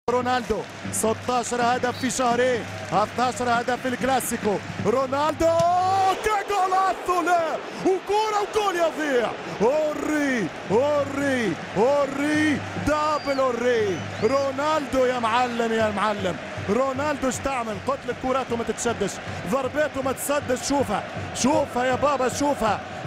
رونالدو 16 هدف في شهرين، 12 هدف في الكلاسيكو. رونالدو كجولاتو، لا وكورة وجول يضيع. اوري اوري اوري دابل اوري. رونالدو يا معلم يا معلم. رونالدو ايش تعمل؟ قلت لك كوراته ما تتشدش، ضرباته ما تصدش. شوفها شوفها يا بابا شوفها.